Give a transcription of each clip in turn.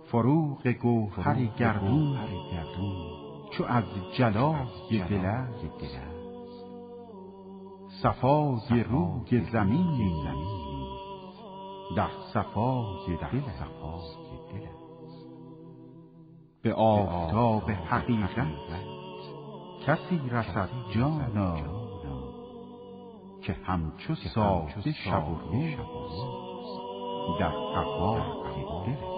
فروغ گوهر گردون چو از جلای دل است، صفای روی زمین در صفای دل است. به آفتاب حقیقت کسی رسد جانا، که همچو ساخته شب و روز در قفای دل است.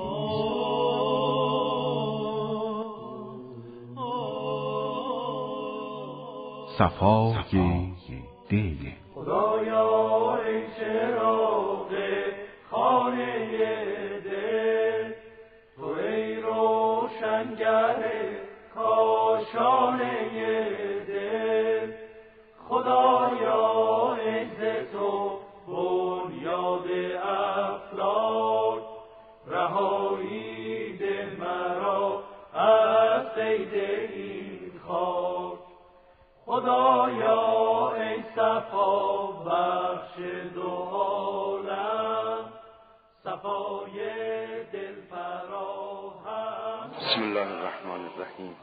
صفای دل. خدایا ای چراغ خانه دل، تو ای روشنگر کاشانه دل، خدایا ای ز تو بنیاد افلاک، رهایی ده مرا از قید این خاک. خدایا ای صفا بخش دو عالم، صفای دل فراهم. بسم الله الرحمن الرحیم.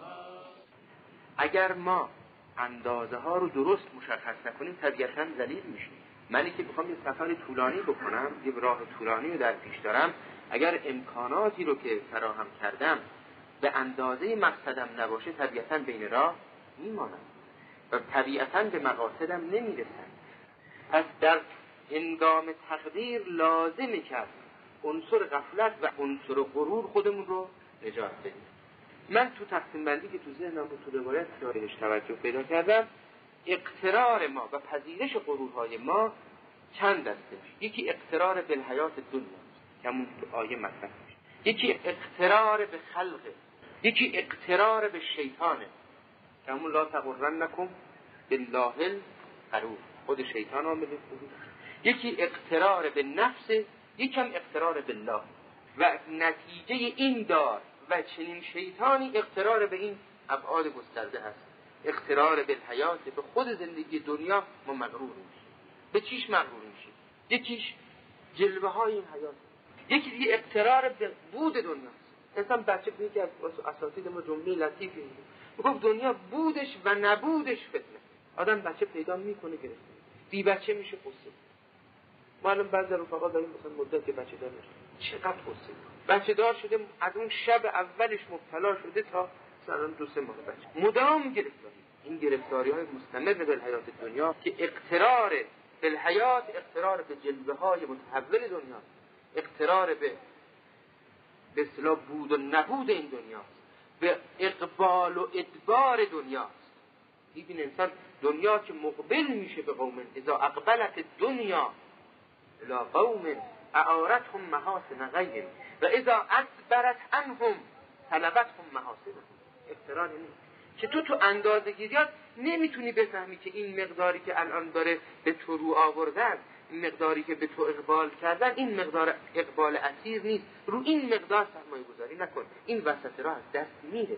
اگر ما اندازه ها رو درست مشخص نکنیم طبیعتاً ذلیل میشیم. منی که بخوام یه سفر طولانی بکنم، یه راه طولانی رو در پیش دارم، اگر امکاناتی رو که فراهم کردم به اندازه مقصدم نباشه طبیعتاً بین راه میمانم و طبیعتاً به مقاصدم نمیرسن. پس در هنگام تقدیر لازمه که عنصر غفلت و عنصر غرور خودمون رو نجات بدیم. من تو تقسیم بندی که تو ذهنم و تو روایت بهش توجه پیدا کردم، اقترار ما و پذیرش غرورهای ما چند دسته میشه. یکی اقترار به حیات دنیا که همون تو آیه مطرح میشه، یکی اقترار به خلقه، یکی اقترار به شیطانه که همون لا تغرنکم بالله الغرور، خود شیطان عامل بود. یکی اقترار به نفس، یکم اقترار بالله. و نتیجه این دار و چنین شیطانی اقترار به این ابعاد گسترده هست. اقترار به حیات، به خود زندگی دنیا ما مغرور میشیم. به چیش مغرور میشیم؟ یکیش جلوه های این حیات، یکی دیگه اقترار به بود دنیاست. مثلا بچه یکی از اساتید ما جمله لطیفی میگفت دنیا بودش و نبودش فتنه. آدم بچه پیدا میکنه گرفته، بی بچه میشه قصه. ما الان بعضی رفقا داریم مثلا مدت که بچه دار نشده، چقدر قصه بچه دار شده، از اون شب اولش مبتلا شده تا مثلا 2-3 ماه بچه مدام گرفتاری. این گرفتاری های مستمر به حیات دنیا که اقترار به حیات، اقترار به جلوه های متحول دنیا، اقترار به اصطلاح بود و نبود این دنیاست، به اقبال و ادبار دنیاست. این انسان دنیا که مقبل میشه به قوم، اذا اقبلت دنیا الى قوم اعارتهم محاسن غیر و اذا ادبرت عنهم طلبتهم محاسنهم. اقترار اینه که تو اندازه گیریات نمیتونی بفهمی که این مقداری که الان داره به تو رو آوردن، این مقداری که به تو اقبال کردن، این مقدار اقبال اسیر نیست. رو این مقدار سرمایه گذاری نکن، این وسط راه از دست میره.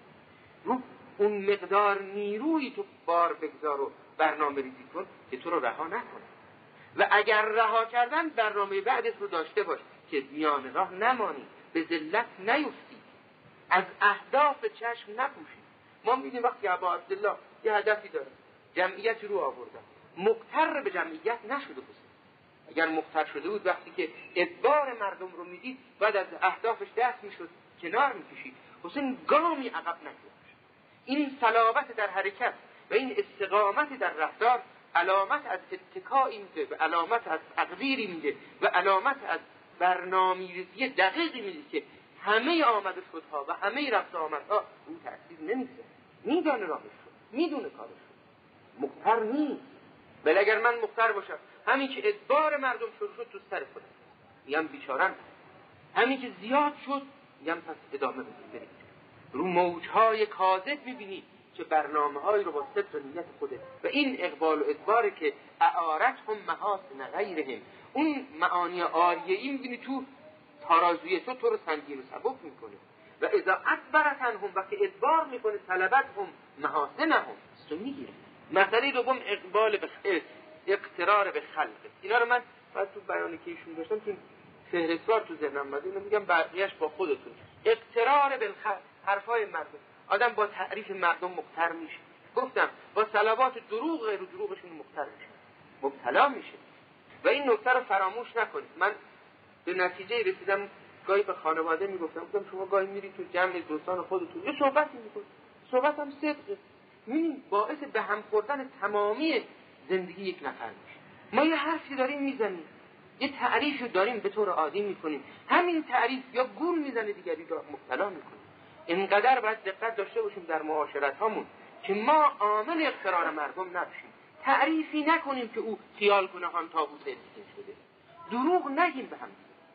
رو اون مقدار نیروی تو بار بگذار و برنامه ریزی کن که تو رو رها نکنه. و اگر رها کردن برنامه بعدت رو داشته باش که میان راه نمانی، به ذلت نیفتی، از اهداف چشم نپوشی. ما می‌بینیم وقتی ابا عبدالله یه هدفی داره، جمعیت رو آوردن، مقتر به جمعیت نشده بود. اگر مقتر شده بود وقتی که ادبار مردم رو میدید بعد از اهدافش دست میشد کنار میکشید، حسین گامی عقب نکرد. این صلابت در حرکت و این استقامت در رفتار علامت از اتکایی میده و علامت از تقدیری میده و علامت از برنامه‌ریزی دقیقی میده که همه آمد و شدها و همه رفت آمدها اون تأثیر نمیده. میدانه راهش رو، میدونه کارش رو، مقتر نیست. ولی اگر من مقتر باشم، همین که ادبار مردم شروع شد تو سر خودم میگم بیچارم، همین که زیاد شد میگم پس ادامه بدید. رو موجهای کاذب میبینی که برنامه‌های رو با صدق و نیت خوده و این اقبال و ادباره که اعارتهم محاسن غیرهم، اون معانی عالیه‌ای میبینی تو ترازوی تو رو سنگین و سبک میکنه. و اذا ادبرت عنهم، وقتی ادبار میکنه طلبتهم محاسنهم، تو میگیره. مسئله دوم اقبال به اقترار به خلق. اینا رو من بعد تو بیانی که ایشون داشتم تو فهرستوار تو ذهنم اومد، اینو میگم بقیه‌اش با خودتون. اقترار بالخلق، حرفای مردم. آدم با تعریف مردم مقتر میشه. گفتم با صلوات دروغ غیر دروغشون مقتر میشه، مبتلا میشه. و این نکته رو فراموش نکنید. من به نتیجه رسیدم، گاهی به خانواده میگفتم شما گاهی میرید تو جمع دوستان خودتون یه صحبتی میکنید، صحبت هم صدقه، این باعث به هم خوردن تمامی زندگی یک نفر میشه. ما یه حرفی داریم میزنیم، یه تعریفی داریم به طور عادی میکنیم، همین تعریف یا گول میزنه دیگری رو مبتلا میکنه. اینقدر باید دقت داشته باشیم در معاشرت هامون که ما عامل اقترار مردم نباشیم. تعریفی نکنیم که او خیال کنه هم تابوت ادیسین شده. دروغ نگیم به هم.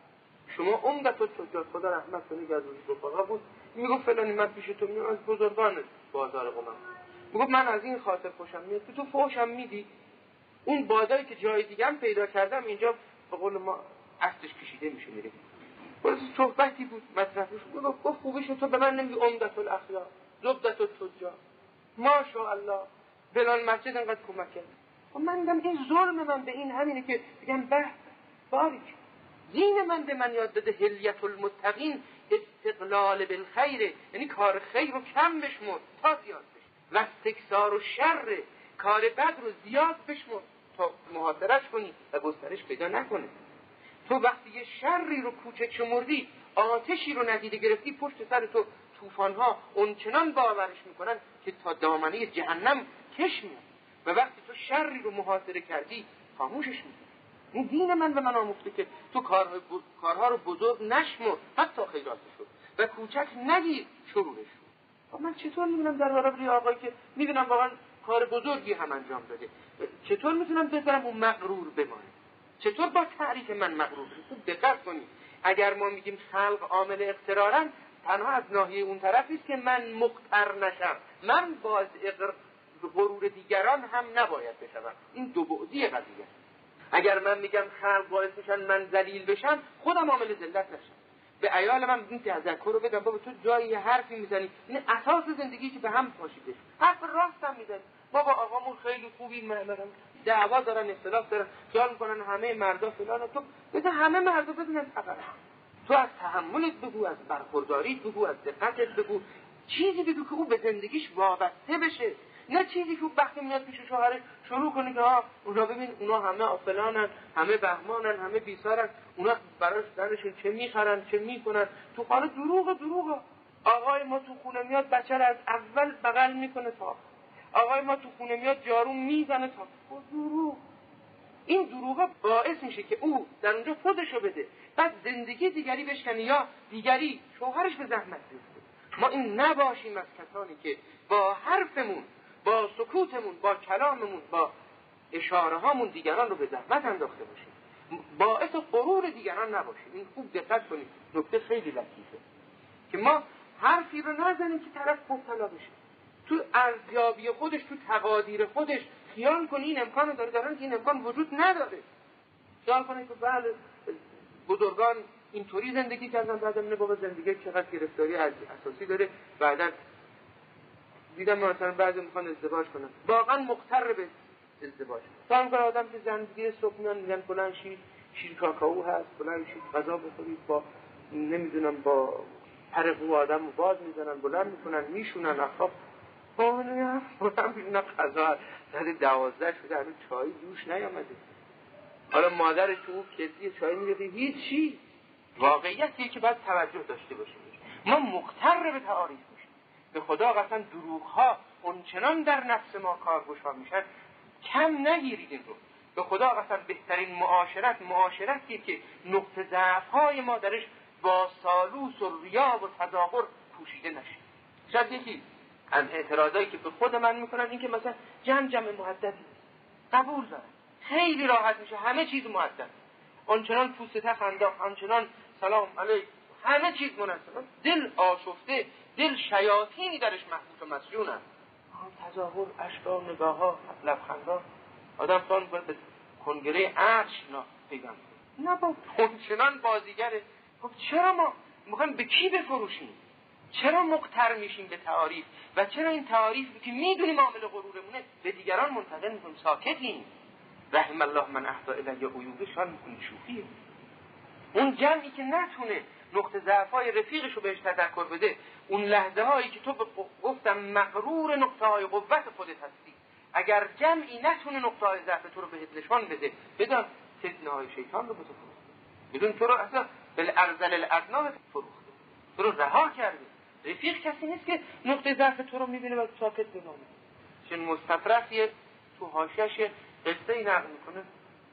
شما عمدت و تجار، خدا رحمت کنه، که از رفقا بود، میگفت فلانی من پیش تو میام، از بزرگان بازار قم، میگفت من از این خاطر خوشم میاد که تو فوشم میدی. اون بادایی که جای دیگه هم پیدا کردم اینجا به قول ما اصلش کشیده میشه میره. باز صحبتی بود مطرحش گفت خوبش تو به من نمیگی عمدت الاخلاق، زبدت التجار، ماشاءالله بلال مسجد انقدر کمک کرد. من میگم این ظلم من به این همینه که بگم به باریک. دین من به من یاد داده هلیت المتقین استقلال بالخیر، یعنی کار خیر رو کم بشمر تا زیاد بشه، و استکثار و شر، کار بد رو زیاد بشمر تا محاصرش کنی و گسترش پیدا نکنه. تو وقتی یه شری رو کوچک شمردی، آتشی رو ندیده گرفتی، پشت سر تو طوفان‌ها اونچنان باورش میکنن که تا دامنه جهنم کش میاد. و وقتی تو شری رو محاصره کردی خاموشش میکنی. این دین من به من آموخته که تو کارها رو بزرگ نشمر، حتی خیراتش رو، و کوچک نگیر شرورش رو. من چطور میدونم در برابر آقایی که میدونم واقعا کار بزرگی هم انجام داده، چطور میتونم بذارم اون مغرور بمانه؟ چطور با تعریف من مغرور بشه؟ خوب دقت کنید. اگر ما میگیم خلق عامل اقترارن، تنها از ناحیه اون طرفی است که من مقتر نشم، من باز غرور دیگران هم نباید بشم. این دو بعدی قضیه. اگر من میگم خلق باعث میشن من ذلیل بشم، خودم عامل ذلت نشم. به عیال من این تذکر رو بدم، بابا تو جایی یه حرفی میزنی، این اساس زندگی که به هم پاشیده، حرف راست هم میزنی. بابا آقامون خیلی خوبی، مردم دعوا دارن، اختلاف دارن، خیال میکنن همه مردا فلان، تو بذار همه مردا بدونن فقط تو از تحملت بگو، از برخورداریت بگو، از دقتت بگو، چیزی بگو که او به زندگیش وابسته بشه، نه چیزی که وقتی میاد پیش شوهرش شروع کنه که اونا ببین اونا همه فلانن، همه بهمانن، همه بیسارن، اونا براش زنشون چه میخرن چه میکنن. تو خانه دروغ. آقای ما تو خونه میاد بچه رو از اول بغل میکنه تا آقای ما تو خونه میاد جارو میزنه تا دروغ. این دروغ باعث میشه که او در اونجا خودشو بده، بعد زندگی دیگری بشکنه یا دیگری شوهرش به زحمت بیفته. ما این نباشیم از کسانی که با حرفمون، با سکوتمون، با کلاممون، با اشاره هامون دیگران رو به زحمت انداخته باشیم، باعث غرور دیگران نباشیم. این خوب دقت کنید، نکته خیلی لطیفه که ما حرفی رو نزنیم که طرف مبتلا بشه. تو ارزیابی خودش، تو تقادیر خودش خیال کنی این امکان داره، دارن که این امکان وجود نداره. خیال کنی که بله بزرگان اینطوری زندگی کردن، بعدم نه بابا زندگی چقدر گرفتاری اساسی داره. بعداً دیدم مثلا بعضی میخوان ازدواج کنن، واقعا مقتر به ازدواج. تا میگن آدم که زندگی صبح میان میگن فلان شیر کاکائو هست، فلان شیر غذا بخورید، با نمیدونم با حرقو آدم رو باز میزنن، بلند میکنن، میشونن اخاف. نه بلند میشونن غذا در 12 شده هنوز چای جوش نیامده. حالا مادرش تو کسی چای میگه هیچی. واقعیتیه که باید توجه داشته باشیم. ما مقتر به تعاریف میشیم. به خدا قسم دروغ‌ها اونچنان در نفس ما کارگشا میشن، کم نگیرید این رو. به خدا قسم بهترین معاشرتی که نقطه ضعف‌های ما درش با سالوس و ریا و تظاهر پوشیده نشه. شاید یکی از اعتراضایی که به خود من میکنن این که مثلا جمع مؤدبی قبول دارن، خیلی راحت میشه همه چیز مؤدب، آنچنان پوست تخ انداخت، آنچنان سلام علیک، همه چیز مناسب، دل آشفته، دل شیاطینی درش محبوس و مسجون هست. تظاهر، اشکا، نگاه ها، لبخندها، آدم خواهد باید به کنگره عرش پیغم نه با اونچنان بازیگره. خب چرا ما میخوایم به کی بفروشیم؟ چرا مقتر میشیم به تعاریف؟ و چرا این تعاریف که میدونیم عامل غرورمونه به دیگران منتقل میکنیم ساکتیم؟ رحم الله من اهدی الی عیوبه، شان میکنی شوخیه. اون جمعی که نتونه نقطه ضعف‌های رفیقش رو بهش تذکر بده، اون لحظه هایی که تو گفتم مغرور نقطه های قوت خودت هستی، اگر جمعی نتونه نقطه های ضعف تو رو بهت نشان بده، بدان فتنه های شیطان رو به تو فروخته، بدون تو رو اصلا بالارذل الادنا فروخته، تو رو رها کرده. رفیق کسی نیست که نقطه ضعف تو رو میبینه و ساکت بمونه. چون مستطرفیه تو حاشیه‌اش قصه‌ای نقل میکنه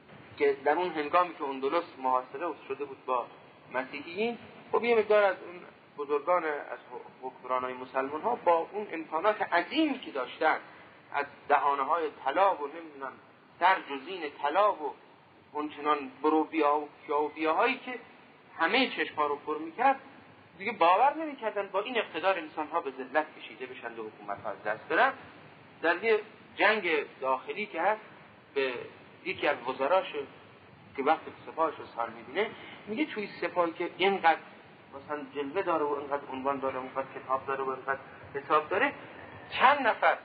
که در اون هنگامی که اندلس محاصره شده بود با مسیحیین، خب یه مقدار از اون بزرگان از حکمرانای مسلمان ها با اون امکانات عظیمی که داشتن، از دهانه‌های طلا و نمیدونم سرج و زین طلا و اونچنان بروبیا و کیاویاهایی که همه چشم‌ها رو پر می‌کرد، دیگه باور نمی‌کردن با این اقتدار انسان‌ها به ذلت کشیده بشن و حکومت‌ها از دست برن. در یه جنگ داخلی که هست به یکی از وزراش که وقتی سپاهش رو سال می‌بینه میگه توی سپاهی که اینقدر مثلا جلوه داره و اینقدر عنوان داره و اینقدر کتاب داره و اینقدر حساب داره، چند نفر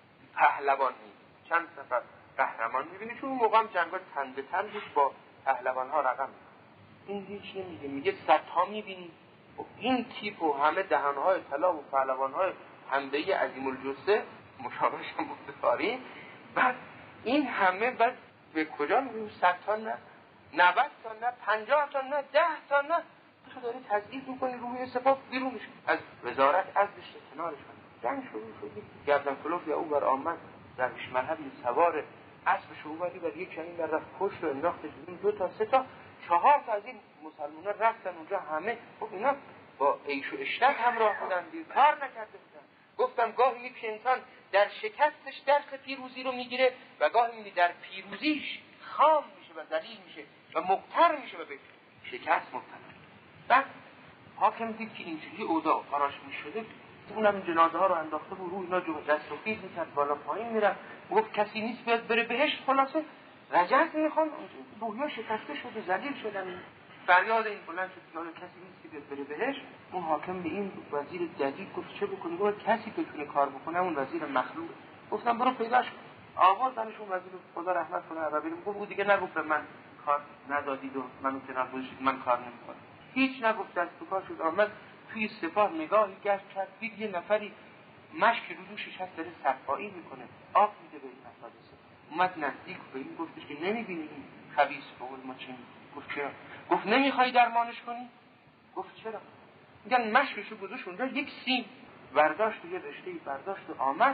پهلوان نیست، چند نفر قهرمان می‌بینی. چون اون موقع هم جنگ‌ها تن به تن بود، با پهلوان‌ها رقم می‌خورد. این هیچ نمیگه، میگه صدها می‌بینی این تیپ و همه دهان‌های طلا و پهلوان‌های حمده‌ای عظیم الجثه مشابهش هم متفاری، بعد این همه بعد به کجا می‌بینی؟ 100 تا نه، 90 تا نه، 50 تا نه، 10 تا نه، تو داری تضعیف می‌کنی، روی سپاه بیرون میشه از وزارت، ازش کنارش جنگ شروع شد. گردن کلوف یا او بر آمد درویش مرحبی سوار اسبش اومدی و یک چنین در رفت کشت و انداختش بیرون. 2 تا 3 تا 4 تا از این مسلمان‌ها رفتن اونجا، همه خب اینا با عیش و عشرت همراه بودن، کار نکرده بودن. گفتم گاهی یک انسان در شکستش درس پیروزی رو میگیره و گاهی میبینی در پیروزیش خام میشه و ذلیل میشه و مقتر میشه و به شکست مبتلا. بعد حاکم دید که اینجوری اوضاع فراش میشده، اونم جنازه ها رو انداخته بود روی اینا، جو دست و خیز میکرد، بالا پایین میرفت، گفت کسی نیست بیاد بره بهشت. خلاصه رجعت میخوان، روحیا شکسته شده، ذلیل شدن، فریاد این بلند شد که کسی نیست که بیاد بره بهشت. اون حاکم به این وزیر جدید گفت چه بکنی؟ گفت کسی که بتونه کار بکنه اون وزیر مخلوق. گفتم برو پیداش کن. آوردنش اون وزیر، خدا رحمت کنه عربی. گفت او دیگه نگفت من کار ندادید و منو که نگذاشتید من کار نمیکنم، هیچ نگفت، دست به کار شد. آمد توی سپاه نگاهی گشت کرد، دید یه نفری مشک رو دوشش هست داره صفایی میکنه، آب میده به این افراد سپاه. اومد نزدیک به این گفتش که نمیبینی این خبیث بقول ما چی؟ گفت چرا؟ گفت نمیخوای درمانش کنی؟ گفت چرا؟ میگن مشکش رو گذاشت اونجا، یک سیم برداشت و یه رشته‌ای برداشت و آمد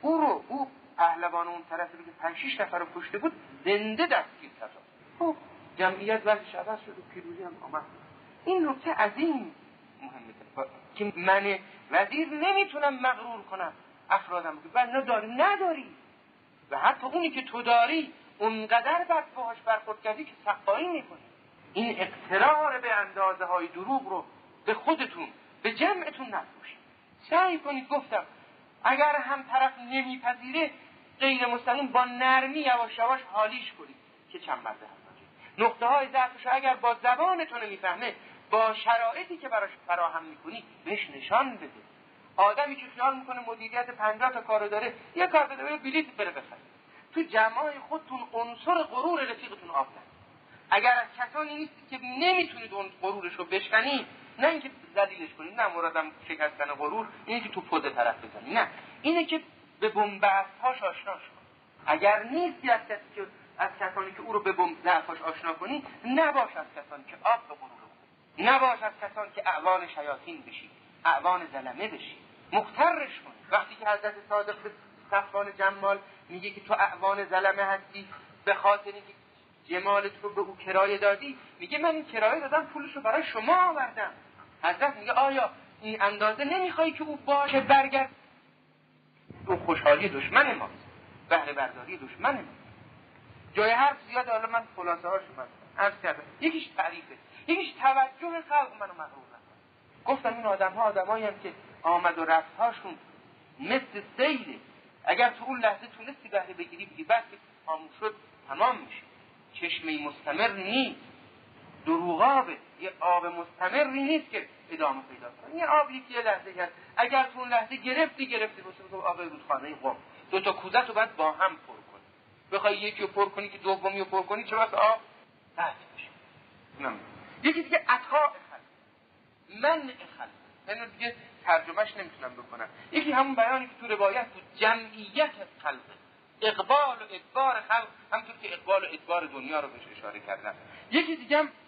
او پهلوان اون طرفی رو که 5-6 نفر رو کشته بود زنده دستگیر کرد. خب جمعیت وضعش عوض شد و پیروزی هم آمد. این نکته عظیم مهمه که من وزیر نمیتونم مغرور کنم افرادم که بل نداری و حتی اونی که تو داری اونقدر باهاش برخورد کردی که سقایی میکنی. این اقترار به اندازه های دروغ رو به خودتون به جمعتون نفروشید. سعی کنید، گفتم اگر هم طرف نمیپذیره غیر مستقیم با نرمی یواش یواش حالیش کنید که چند مرده نقطه های ضعفش اگر با زبانتون نمیفهمه با شرایطی که براش فراهم میکنی بهش نشان بده. آدمی که خیال میکنه مدیریت 50 تا کارو داره، یه کار بده بلیط بره بخره. تو جمعای خودتون عنصر غرور رفیقتون آب نکنید. اگر از کسانی نیستید که نمیتونید اون غرورش رو بشکنید، نه اینکه ذلیلش کنید، نه مرادم شکستن غرور اینه که تو پود طرف بزنید، نه، اینه که به بن‌بست‌هاش آشناش کنید. اگر نیستی از کسی که از کسانی که او رو به ضعفش آشنا کنی، نباش از کسانی که آب به غرور کنی، نباش از کسانی که اعوان شیاطین بشی، اعوان ظلمه بشی، مخترش کنی. وقتی که حضرت صادق به صفوان جمال میگه که تو اعوان ظلمه هستی به خاطر اینکه جمالت رو به او کرایه دادی، میگه من این کرایه دادم پولش رو برای شما آوردم. حضرت میگه آیا این اندازه نمیخوای که او باشه برگرد؟ او خوشحالی دشمن ماست، بهره برداری دشمن ماست. جای حرف زیاد، حالا من خلاصه هاش عرض کردم. یکیش تعریفه، یکیش توجه خلق منو مغرور نکنه. گفتم این آدم‌ها آدمایی هستند که آمد و رفت‌هاشون مثل سیله. اگر تو اون لحظه تونستی بهره بگیری بگی، بعد که خاموش شد تمام میشه. چشمه مستمر نیست، دروغابه، یه آب مستمری نیست که ادامه پیدا کنه. یه آبی که یه لحظه هست، اگر تو اون لحظه گرفتی واسه آب رودخانه قم، 2 تا کوزه رو باید با هم پر کنی. بخوای یکی رو پر کنی که دومی رو پر کنی چه واسه آب قطع میشه. یکی دیگه عطا خلق. منع خلق. اینو دیگه ترجمهش نمیتونم بکنم. یکی همون بیانی که تو روایت بود، جمعیت خلق، اقبال و ادبار خلق، همونطور که اقبال و ادبار دنیا رو بهش اشاره کردم. یکی دیگه هم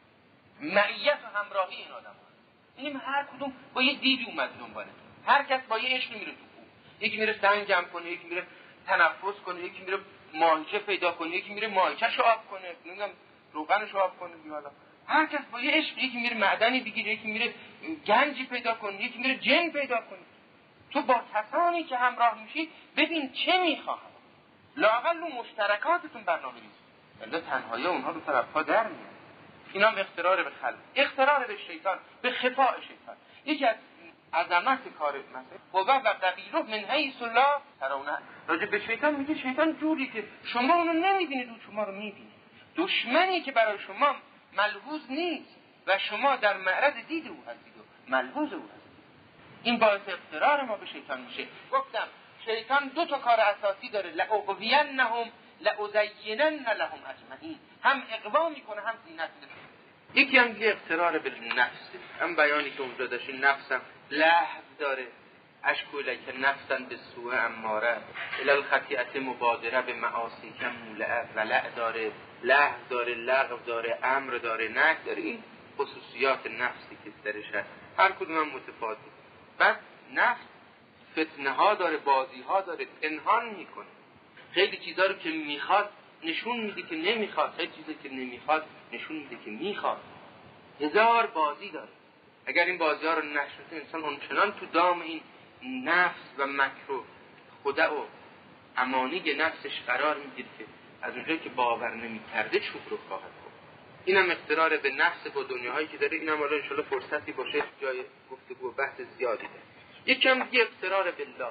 معیت و همراهی این آدم هست. این هر کدوم با یه دیدی اومد دنباله، هر کس با یه عشقی میره تو کوه. یکی میره سنگ جمع کنه، یکی میره تنفس کنه، یکی میره ماهیچه پیدا کنه، یکی میره ماهیچه‌شو آب کنه، نمیدونم روغنشو آب کنه بیالا. هر کس با یه عشق، یکی میره معدنی بگیره، یکی میره گنجی پیدا کنه، یکی میره جن پیدا کنه. تو با کسانی که همراه میشی ببین چه میخواهن، لااقل اون مشترکاتتون برنامه‌ریزی. الا تنهایی اونها رو طرف‌ها در میاد. اینا هم اقترار به خلق، اقترار به شیطان، به خفاء شیطان. یکی از عظمت کار مثلا قوا و قبیله من حیث لا ترونه. راجع به شیطان میگه شیطان جوری که شما اونو نمیبینید و شما رو میبینید، دشمنی که برای شما ملحوظ نیست و شما در معرض دید او هستید و ملحوظ او هستید. این باعث اقترار ما به شیطان میشه. گفتم شیطان دو تا کار اساسی داره، لأغوینهم لأزینن لهم اجمعین، هم اغوا میکنه هم زینت میده. یکی هم دیگه اقترار به نفس، هم بیانی که اونجا داشت نفسم لهو داره، اشکوله که نفسن به سوء اماره الالخطیعت مبادره به معاصی که مولعه ولع داره، لهو داره، لغو داره، امر داره، نهی داره. این خصوصیات نفسی که درش هست، هر کدوم هم متفاوت. بعد نفس فتنه ها داره، بازی ها داره، پنهان میکنه. خیلی چیزا رو که میخواد نشون میده که نمیخواد، خیلی چیزا که نمیخواد نشون میده که میخواد. هزار بازی داره. اگر این بازی ها رو نشناسه انسان اونچنان تو دام این نفس و مکر و خدا و امانی نفسش قرار میگیره که از اونجایی که باور نمیکرده چوب رو خواهد خورد. اینم اقترار به نفس با دنیاهایی که داره. اینم حالا انشالله فرصتی باشه جای گفتگو و بحث زیادی داره. یکم دیگه اقترار بالله.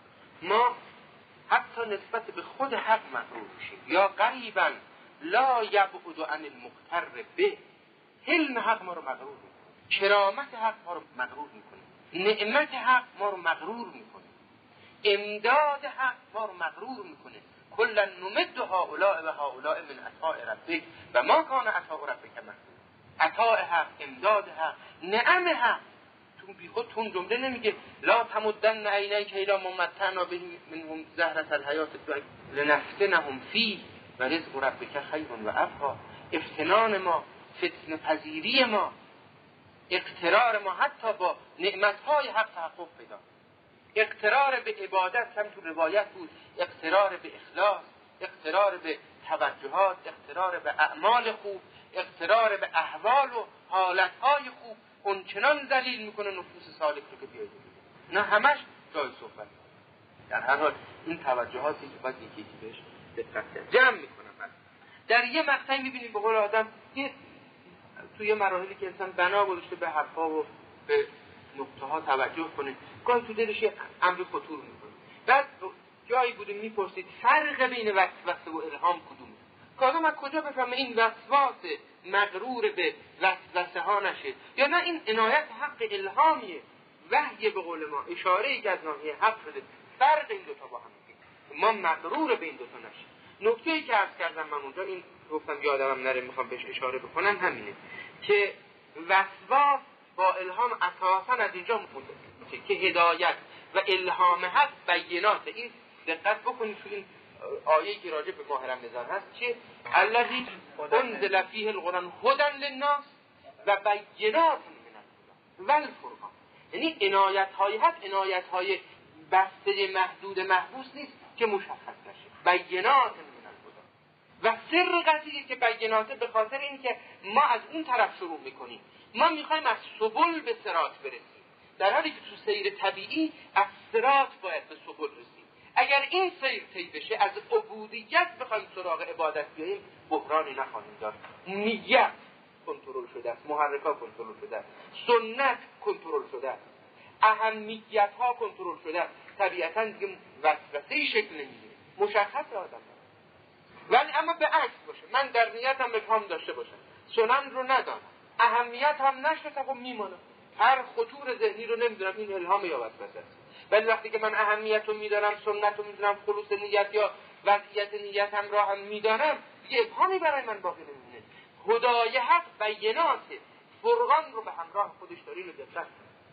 ما حتی نسبت به خود حق مغرور میشیم. یا قریبا لا یبعد عن المغتر به. علم حق ما رو مغرور میکنه، کرامت حق ما رو مغرور میکنه، نعمت حق ما رو مغرور میکنه، امداد حق ما رو مغرور میکنه. کلا نمد هؤلاء و هؤلاء من عطاء ربک و ما کان عطاء ربک محدود. عطاء حق، امداد حق، نعم حق. چون بیخود تون جمله نمیگه لا تمدن عینیک الی ما متعنا به منهم زهرة الحیات الدنیا لنفتنهم فیه و رزق ربک خیر و ابقی. افتنان ما، فتنه پذیری ما، اقترار ما حتی با نعمتهای حق تحقق پیدا، اقترار به عبادت هم تو روایت بود، اقترار به اخلاص، اقترار به توجهات، اقترار به اعمال خوب، اقترار به احوال و حالتهای خوب. اون چنان ذلیل میکنه نفوس سالک رو که بیاید نه همش جای صحبت. در هر حال این توجهاتی که باید یکی بهش دقت کرد. جمع میکنم من در یه مقطعی میبینیم به قول آدم توی یه مراحلی که انسان بنا گذاشته به حرفا و به نقطه ها توجه کنه، گاهی تو دلش یه امر خطور میکنه. بعد جایی بودیم میپرسید فرق بین وسوسه و الهام کدومه؟ که آدم از کجا بفهمه این وسواس مغرور به وسوسه ها نشه، یا نه این عنایت حق الهامیه، وحی به قول ما، اشاره‌ای که از ناحیه حق شده. فرق این دوتا با هم ما مغرور به این دوتا نشه. نکته‌ای که عرض کردم من اونجا، این گفتم یادم نره میخوام بهش اشاره بکنم، همینه که وسواس با الهام اساساً از اینجا متفاوته که هدایت و الهام حق بینات. این دقت بکنید تو این آیه‌ای که راجع به ماه رمضان هست که الذی انزل فیه القرآن هدی للناس و بینات من الهدی والفرقان. یعنی عنایت‌های حق عنایت‌های بسته محدود محبوس نیست که مشخص نشه، بینات من الهدی. و سر قضیه که بیناته به خاطر این که ما از اون طرف شروع میکنیم، ما میخوایم از سبل به صراط برسیم، در حالی که تو سیر طبیعی از صراط باید به سبل رسیم. اگر این سیر طی بشه، از عبودیت بخوایم سراغ عبادت بیاییم، بحرانی نخواهیم داشت. نیت کنترل شده است، محرکات کنترل شده است، سنت کنترل شده است، اهمیت ها کنترل شده است. طبیعتا دیگه وسوسه‌ای شکل نمیگیره، مشخص آدم. ولی اما به عکس باشه، من در نیتم ابهام داشته باشم، سنن رو ندانم، اهمیت هم نشده، خب میمانم. هر خطور ذهنی رو نمیدونم این الهام یا وسوسه است. ولی وقتی که من اهمیت رو میدانم، سنت رو میدونم، خلوص نیت یا وضعیت نیت هم راه هم میدانم، یه ابهامی برای من باقی نمیمونه. هدای حق بیناته، فرقان رو به همراه خودش داره. رو دقت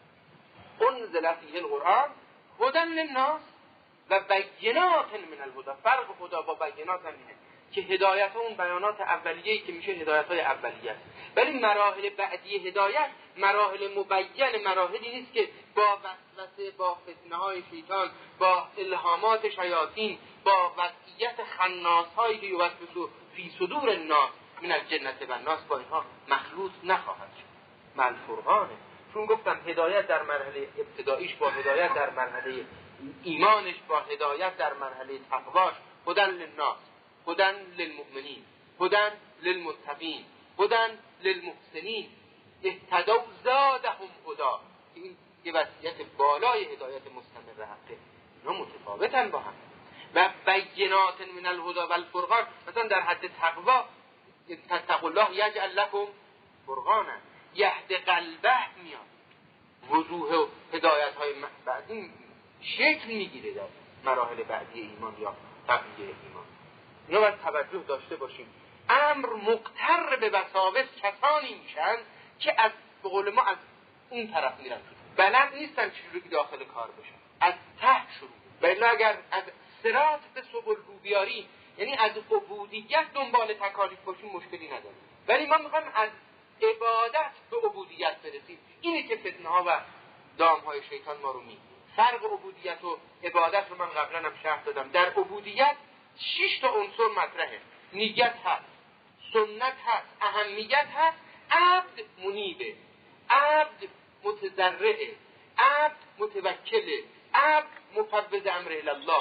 انزل فیه القرآن هدی للناس و بینات من الهدی. فرق خدا با بینات هم اینه که هدایت اون بیانات اولیه‌ای که میشه هدایت‌های اولیه است، ولی مراحل بعدی هدایت مراحل مبین، مراحلی نیست که با وسوسه، با فتنه‌های شیطان، با الهامات شیاطین، با وضعیت خناس‌هایی که یوسوس فی صدور الناس من الجنة و الناس با اینها مخلوط نخواهد شد. مع الفرقانه. چون گفتم هدایت در مرحله ابتداییش با هدایت در مرحله ایمانش با هدایت در مرحله تقواش، هدی للناس، هدی للمؤمنین، هدی للمتقین، هدی للمحسنین، اهتدوا زادهم هدی. این یه وضعیت بالای هدایت مستمر حقه. اینا متفاوتن با هم. و بینات من الهدی و الفرقان، مثلا در حد تقوا تتقوا الله یجعل لکم فرقانا، یهد قلبه میاد، وضوح و هدایت های بعدی شکل میگیره در مراحل بعدی ایمان یا تقویه ایمان. اینا باید توجه داشته باشیم. امر مقتر به وساوس کسانی میشن که از به قول ما از اون طرف میرن، بلد نیستن چجوری داخل کار بشن، از ته شروع. بله اگر از صراط به سبل رو بیاری، یعنی از عبودیت دنبال تکالیف باشیم مشکلی نداره، ولی ما میخوایم از عبادت به عبودیت برسیم. اینه که فتنه ها و دام های شیطان ما رو میگه. فرق عبودیت و عبادت رو من قبلا هم شرح دادم. در عبودیت 6 تا عنصر مطرحه. نیت هست، سنت هست، اهمیت هست، عبد منیبه، عبد متضرعه، عبد متوکله، عبد مفوض امر الی الله،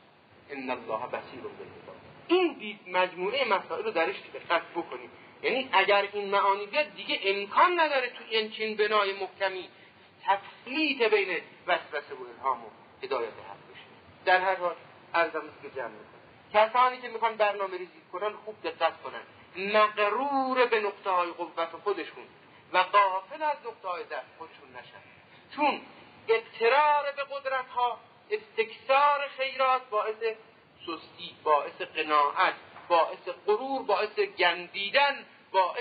ان الله بصیر بالعباد. این مجموعه مسائل رو درش دقت بکنیم. یعنی اگر این معانی بیاد دیگه امکان نداره تو این چین بنای محکمی تفلیت بین وسوسه و الهام و هدایت حق بشه. در هر حال عرضم که جمع میکنم، کسانی که میخوان برنامه ریزی کنن خوب دقت کنن، مغرور به نقطه های قوت خودشون و غافل از نقطه های ضعف خودشون نشن. چون اضطرار به قدرت ها، استکثار خیرات باعث سستی، باعث قناعت، باعث غرور، باعث گندیدن، باعث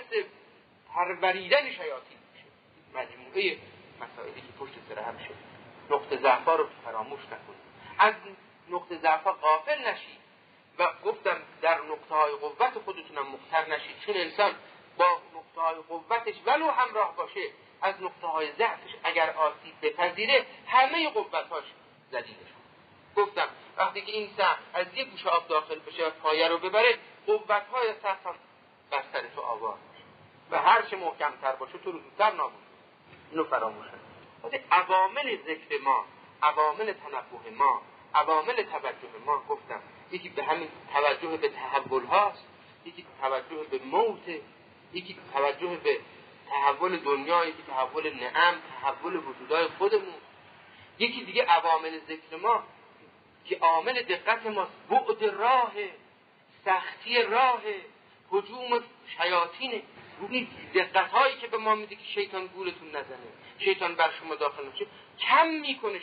پروریدن شیاطین میشه. مجموعه مسائلی که پشت سر هم شد. نقطه ضعف‌ها رو فراموش نکنید، از نقطه ضعف‌ها غافل نشید و گفتم در نقطه‌های قوت خودتونم مختل نشید، چون انسان با نقطه‌های قوتش ولو همراه باشه از نقطه‌های ضعفش اگر آسیب بپذیره همه قوت‌هاش ذلیل شد. گفتم وقتی که این سهم از یک گوشه آب داخل بشه و پایه رو ببره، قوت‌های سهم بر سر تو آوار میشه و هر چه محکم‌تر باشه تو رو زودتر نابود. اینو فراموش نکنید. عوامل ذکر ما، عوامل تنبه ما، عوامل توجه ما، گفتم یکی به همین توجه به تحول هاست، یکی توجه به موت، یکی توجه به تحول دنیا، یکی تحول نعم، تحول وجودای خودمون. یکی دیگه عوامل ذکر ما که عامل دقت ماست، بعد راه، سختی راه، هجوم شیاطینه. روی دقت هایی که به ما میده که شیطان گولتون نزنه، شیطان بر شما داخل نشه، کم میکنه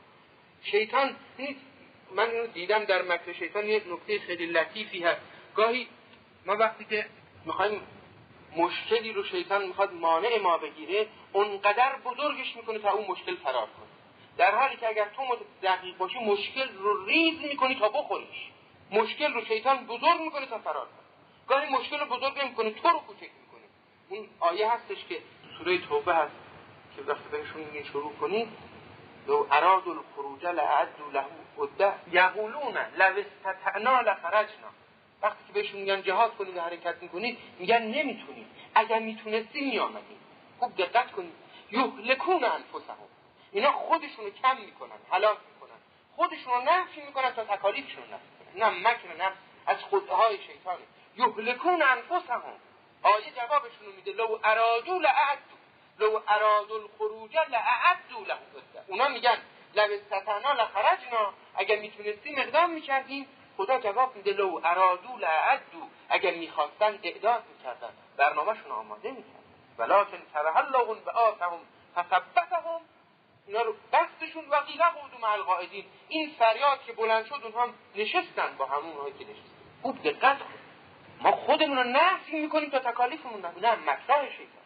شیطان. من اینو دیدم در مکر شیطان یک نکته خیلی لطیفی هست. گاهی ما وقتی که میخوایم مشکلی رو شیطان میخواد مانع ما بگیره، اونقدر بزرگش میکنه تا اون مشکل فرار کنه، در حالی که اگر تو دقیق باشی مشکل رو ریز میکنی تا بخوریش. مشکل رو شیطان بزرگ میکنه تا فرار کنه. گاهی مشکل رو بزرگ نمیکنه، تو رو کوچک میکنه. اون آیه هستش که سوره توبه هست که وقتی بهشون شروع کنید، لو ارادوا الخروج لأعدوا له عدة یقولون لو استطعنا لخرجنا. وقتی که بهشون میگن جهاد کنید و حرکت میکنید، میگن نمیتونید، اگر میتونستیم میآمدیم. خوب دقت کنید. یهلکون انفسهم، اینا خودشونو کم میکنن، هلاک میکنن، خودشونو نفی میکنن تا تکالیفشون نفی کنن. نه مکر نفس از خودهای شیطانه. یهلکون انفسهم، آیه جوابشونو میده. لو ارادوا لأعدوا، لو ارادوا الخروج لأعدوا له عدة. اونا میگن لو استطعنا لخرجنا، اگر میتونستیم اقدام میکردیم. خدا جواب میده لو ارادوا لأعدوا، اگر میخواستن اعداد میکردن، برنامه‌شون آماده میکردن. ولکن کره الله بعاثهم فثبتهم، اینا رو بستشون و قیل قعودوا مع القاعدین. این فریاد که بلند شد اونها نشستن با همونهایی که نشستن. خوب دقت کن. ما خودمون رو نفی میکنیم تا تکالیفمون نه مکراه شیطان.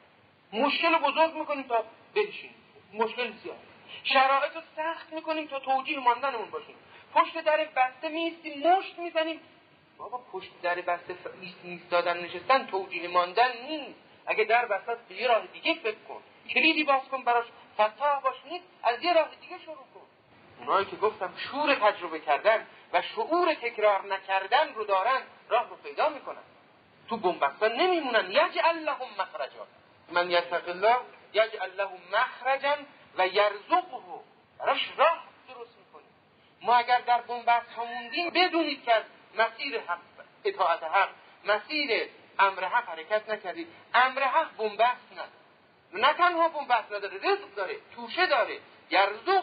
مشکل بزرگ میکنیم تا بنشینیم، مشکل زیاد. شرایط رو سخت میکنیم تا توجیه ماندنمون باشیم. پشت در بسته میستیم، مشت میزنیم. بابا پشت در بسته ایستادن نشستن توجیه ماندن نیست. اگه در بسته است یه راه دیگه فکر کن، کلیدی باز کن براش، فتاح باش، نیست از یه راه دیگه شروع کن. اونایی که گفتم شور تجربه کردن و شعور تکرار نکردن رو دارن راه رو پیدا میکنن، تو بنبستان نمیمونن. یجعل لهم مخرجا، من یتق الله یجعل له مخرجا و یرزقه، براش راه درست میکنیم. ما اگر در بنبست ها موندیم بدونید که مسیر حق، اطاعت حق، مسیر امر حق حرکت نکردید. امر حق بنبست نداره، نه تنها بنبست نداره، رزق داره، توشه داره. یرزقه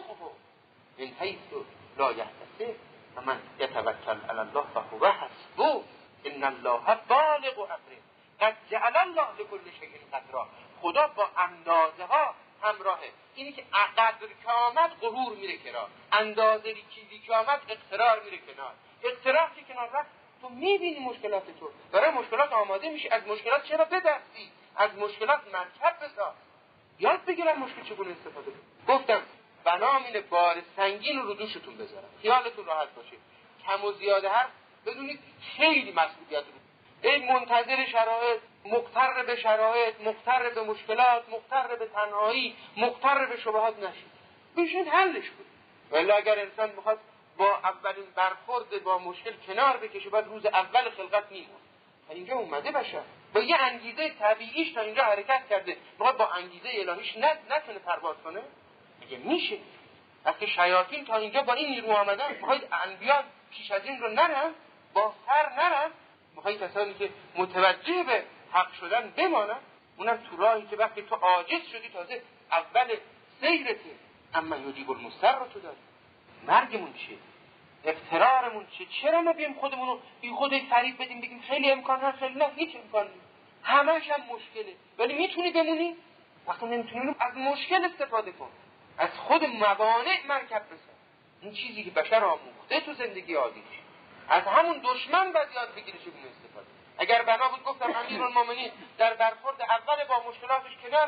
من حیث لا یحتسب و من یتوکل علی الله فهو حسبه ان الله بالغ امره قد جعل الله لكل شیء قدرا. خدا با اندازه ها همراهه. اینی که قدر که آمد غرور میره کنار، اندازه چیزی که آمد اقترار میره کنار. اقترار که کنار رفت تو میبینی مشکلات تو، برای مشکلات آماده میشی. از مشکلات چرا بدرسی؟ از مشکلات مرکب بساز، یاد بگیرم مشکل چگونه استفاده کنم. گفتم بنام اینه بار سنگین رو دوشتون بذارم، خیالتون راحت باشه. کم و زیاده حرف بدونید خیلی مسئولیت رو. این منتظر شرایط، مغتر به شرایط، مغتر به مشکلات، مغتر به تنهایی، مغتر به شبهات نشید. بشین حلش کنید. ولی اگر انسان میخواد با اولین برخورد با مشکل کنار بکشه، بعد روز اول خلقت میمونه. اینجا اومده بشر با یه انگیزه طبیعیش تا اینجا حرکت کرده، میخواد با انگیزه الهیش نتونه پرواز کنه؟ میگه میشه. وقتی شیاطین تا اینجا با این نیرو آمدن، میخواید انبیا پیش از این رو نرن، با سر نرن، میخواید کسانی که متوجه به حق شدن بمانن، اونم تو راهی که وقتی تو عاجز شدی تازه اول سیرته. اما یجیب المضطر رو تو داری. مرگمون چیه؟ افترارمون چیه؟ چرا ما بیم خودمونو بی خودی فریب بدیم بگیم خیلی امکان هست، خیلی نه، هیچ امکان نیست، همش هم مشکله. ولی میتونی بمونی؟ وقتی نمیتونی از مشکل استفاده کن، از خود موانع مرکب بساز. این چیزی که بشر آموخته تو زندگی عادیش، از همون دشمن باید یاد بگیره چگونه استفاده. اگر بنا بود گفتم امیرالمومنین در برخورد اول با مشکلاتش کنار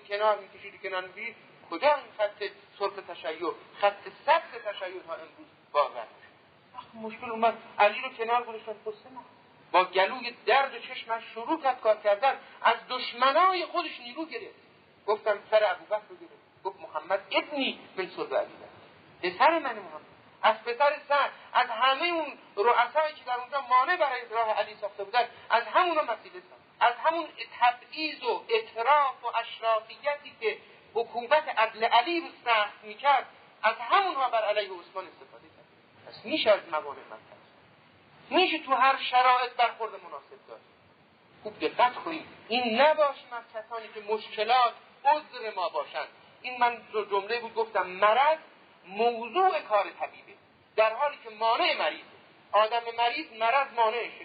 میکشید، کجا این خط سرخ تشیع، خط سبز تشیع ها امروز واقع است؟ مشکل اومد علی رو کنار گذاشتن، قصه نه. با گلوی درد و چشمش شروع کرد کار کردن، از دشمنای خودش نیرو گرفت. گفتم سر ابوبکر رو گرفت، گفت محمد ابنی من صلب علی، پسر من محمد، از پسر سعد، از همه اون رؤسایی که در اونجا مانع برای راه علی ساخته بودن، از همونا مسئله ساخت، از همون تبعیض و اطراف و اشرافیتی که حکومت عدل علی رو سخت میکرد، از همونها بر علیه عثمان استفاده کرد. پس میشه از موانع مرکز، میشه تو هر شرایط برخورد مناسب داشت. خوب دقت کنید این نباشیم از کسانی که مشکلات عذر ما باشند. این من جمله بود گفتم مرض موضوع کار طبیبه، در حالی که مانع مریضه. آدم مریض مرض مانعشه.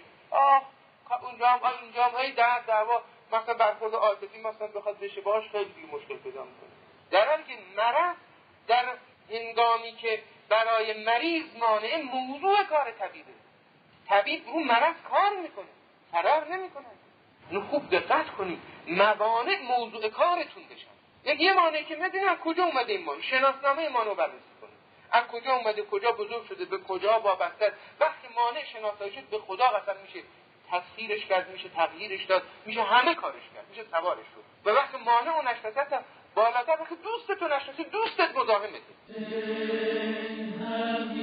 اونجا های دعوا مثلا برخورد عاطفی مثلا بخواد بشه باش خیلی مشکل پیدا میکنه، در حالی که مرض در هنگامی که برای مریض مانع موضوع کار طبیبه. طبیب رو مرض کار میکنه، فرار نمیکنه. اینو خوب دقت کنید، موانع موضوع کارتون بشن. یه مانعی که میدونن کجا اومده این مانع، شناسنامه مانع بررسی کنید، از کجا اومده، کجا بزرگ شده، به کجا وابسته. وقتی مانع شناسایی شد به خدا قسم میشه تسخیرش کرد، میشه تغییرش داد، میشه همه کارش کرد، میشه سوارش شد. و وقتی مانع اون نشناسه بالاتر، وقتی دوستتو نشناسی دوستت مزاحمته.